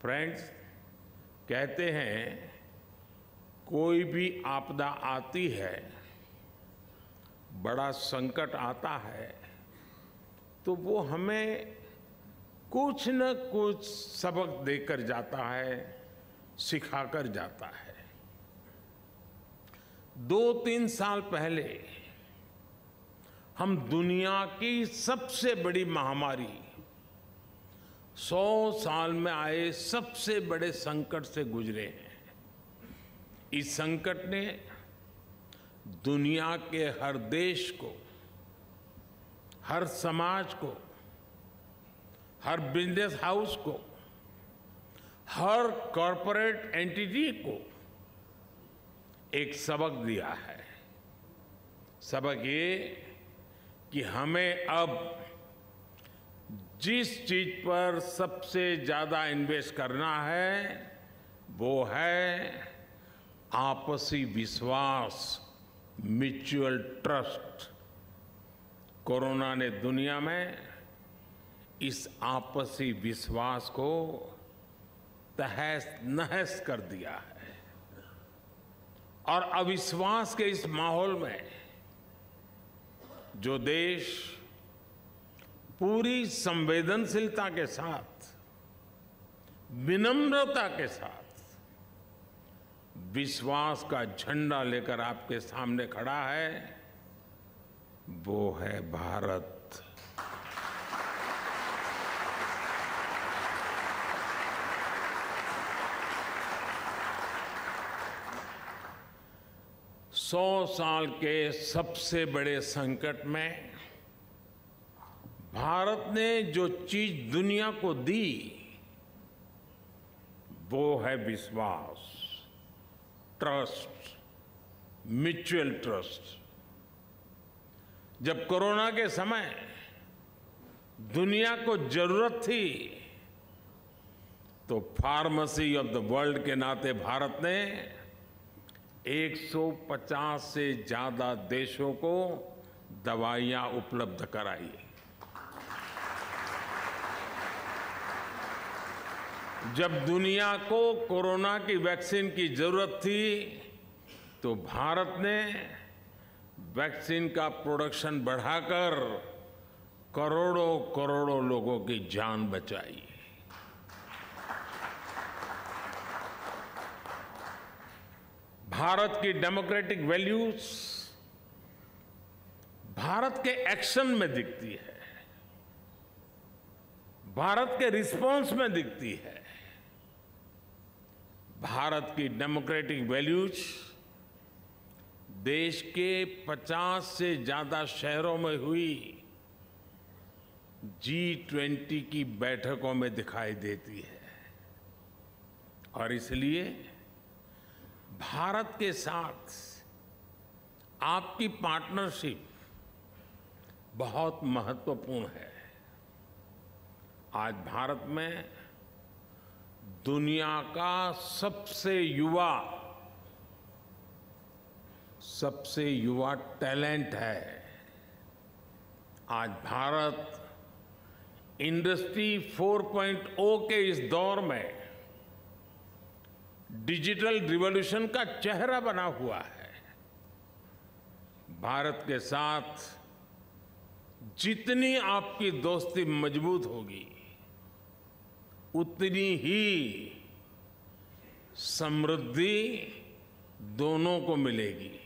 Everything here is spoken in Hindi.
फ्रेंड्स, कहते हैं कोई भी आपदा आती है, बड़ा संकट आता है, तो वो हमें कुछ न कुछ सबक देकर जाता है, सिखाकर जाता है। 2-3 साल पहले हम दुनिया की सबसे बड़ी महामारी, 100 साल में आए सबसे बड़े संकट से गुजरे हैं। इस संकट ने दुनिया के हर देश को, हर समाज को, हर बिजनेस हाउस को, हर कॉरपोरेट एंटिटी को एक सबक दिया है। सबक ये कि हमें अब जिस चीज पर सबसे ज्यादा इन्वेस्ट करना है वो है आपसी विश्वास, म्यूचुअल ट्रस्ट। कोरोना ने दुनिया में इस आपसी विश्वास को तहस नहस कर दिया है और अविश्वास के इस माहौल में जो देश पूरी संवेदनशीलता के साथ, विनम्रता के साथ विश्वास का झंडा लेकर आपके सामने खड़ा है, वो है भारत। सौ साल के सबसे बड़े संकट में भारत ने जो चीज दुनिया को दी वो है विश्वास, ट्रस्ट, म्यूचुअल ट्रस्ट। जब कोरोना के समय दुनिया को जरूरत थी तो फार्मेसी ऑफ द वर्ल्ड के नाते भारत ने 150 से ज्यादा देशों को दवाइयां उपलब्ध कराई। जब दुनिया को कोरोना की वैक्सीन की जरूरत थी तो भारत ने वैक्सीन का प्रोडक्शन बढ़ाकर करोड़ों करोड़ों लोगों की जान बचाई। भारत की डेमोक्रेटिक वैल्यूज भारत के एक्शन में दिखती है, भारत के रिस्पॉन्स में दिखती है। भारत की डेमोक्रेटिक वैल्यूज देश के 50 से ज्यादा शहरों में हुई G20 की बैठकों में दिखाई देती है और इसलिए भारत के साथ आपकी पार्टनरशिप बहुत महत्वपूर्ण है। आज भारत में दुनिया का सबसे युवा टैलेंट है। आज भारत इंडस्ट्री 4.0 के इस दौर में डिजिटल रिवॉल्यूशन का चेहरा बना हुआ है। भारत के साथ जितनी आपकी दोस्ती मजबूत होगी उतनी ही समृद्धि दोनों को मिलेगी।